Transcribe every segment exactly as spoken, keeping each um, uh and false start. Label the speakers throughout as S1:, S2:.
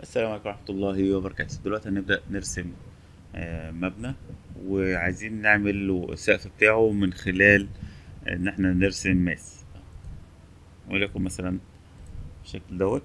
S1: السلام عليكم ورحمة الله وبركاته. دلوقتي هنبدأ نرسم آه، مبنى، وعايزين نعمل له السقف بتاعه من خلال إن احنا نرسم ماس، وليكن مثلا بالشكل دوت.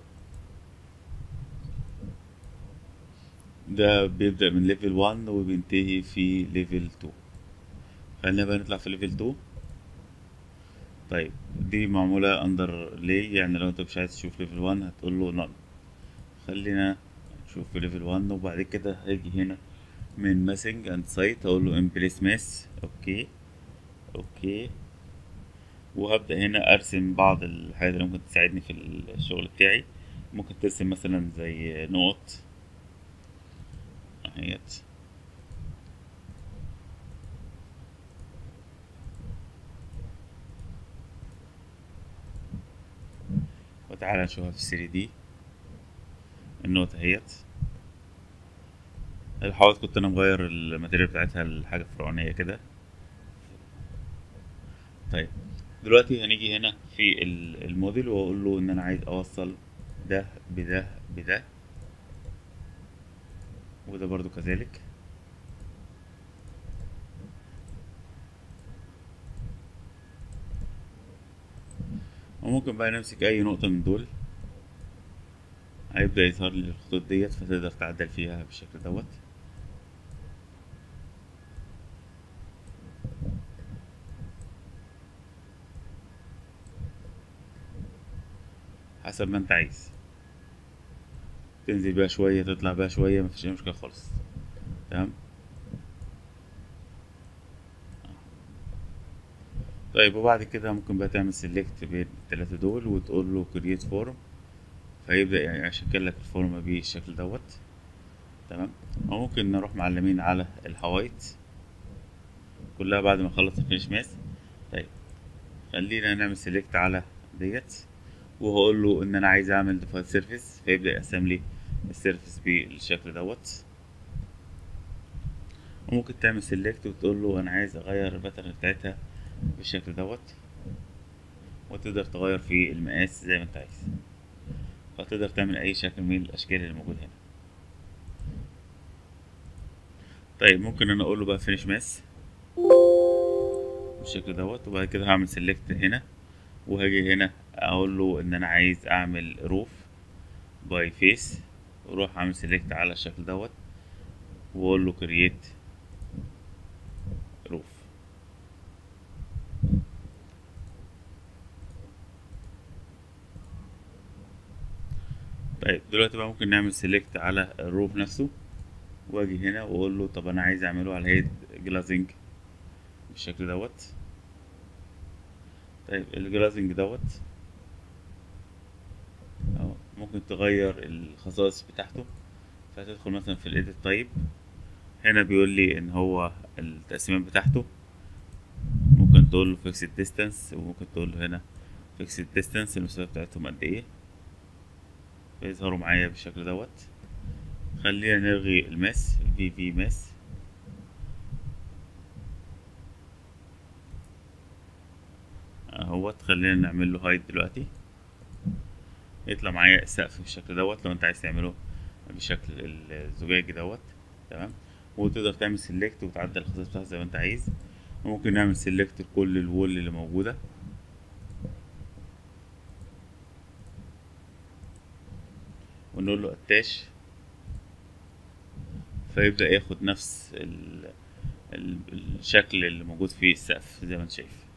S1: ده بيبدأ من ليفل واحد وبينتهي في ليفل اتنين. خلينا بقى نطلع في ليفل اتنين. طيب دي معمولة اندر ليه، يعني لو انت مش عايز تشوف ليفل واحد هتقول له نون. خلينا نشوف في ليفل واحد، وبعد كده هاجي هنا من ماسنج اند سايت اقول له امبليس ماس. اوكي اوكي. وهبدأ هنا أرسم بعض الحاجات اللي ممكن تساعدني في الشغل بتاعي. ممكن ترسم مثلا زي نقط اهيت، وتعالى نشوفها في ثري دي. النقط اهيت. الحوائط كنت انا مغير الماتيريال بتاعتها لحاجة فرعونية كده. طيب دلوقتي هنيجي هنا في ال- الموديل واقول له ان انا عايز اوصل ده بده بده، وده برضو كذلك. وممكن بقى نمسك اي نقطة من دول، هيبدأ يظهر لي الخطوط ديت، فتقدر تعدل فيها بالشكل دوت حسب ما انت عايز. تنزل بقى شوية تطلع بقى شوية، مفيش أي مشكلة خالص. تمام. طيب وبعد كده ممكن بقى تعمل سيلكت بين التلاتة دول وتقول له كرييت فورم، فيبدأ يعني يشكل لك الفورمة بالشكل دوت. تمام. وممكن نروح معلمين على الحوايط كلها بعد ما اخلص الفينش ماس. طيب خلينا نعمل سيلكت على ديت، وهقول له ان انا عايز اعمل ديفايد سيرفيس، فيبدأ يقسم لي السيرفيس بالشكل دوت. وممكن تعمل سيلكت وتقول له انا عايز اغير الباترن بتاعتها بالشكل دوت، وتقدر تغير في المقاس زي ما انت عايز، فتقدر تعمل اي شكل من الاشكال اللي موجودة هنا. طيب ممكن انا اقول له بقى فينيش ماس بالشكل دوت، وبعد كده هعمل سيلكت هنا، وهاجي هنا اقول له ان انا عايز اعمل روف باي فيس، واروح اعمل سيلكت على الشكل دوت، واقول له كرييت روف. طيب دلوقتي بقى ممكن نعمل سيلكت على الروف نفسه، واجي هنا واقول له طب انا عايز اعمله على هيد جلازنج بالشكل دوت. طيب الجلازنج دوت أهو، ممكن تغير الخصائص بتاعته. فتدخل مثلا في الايديت تايب، هنا بيقول لي ان هو التقسيمات بتاعته ممكن تقول له فيكسد ديستانس، وممكن تقول له هنا فيكسد ديستانس المسافة بتاعتهم قد ايه، فيظهروا معايا بالشكل دوت. خلينا نلغي الماس في في ماس اهوت. خلينا نعمل له هايد دلوقتي، يطلع معايا السقف بالشكل دوت لو انت عايز تعمله بالشكل الزجاجي دوت. تمام. وتقدر تعمل سيلكت وتعدل الخصائص بتاعته زي ما انت عايز. وممكن نعمل سيلكت لكل الوول اللي موجودة، ونقول له اتاش، فيبدأ ياخد نفس ال... ال... الشكل اللي موجود في السقف زي ما انت شايف.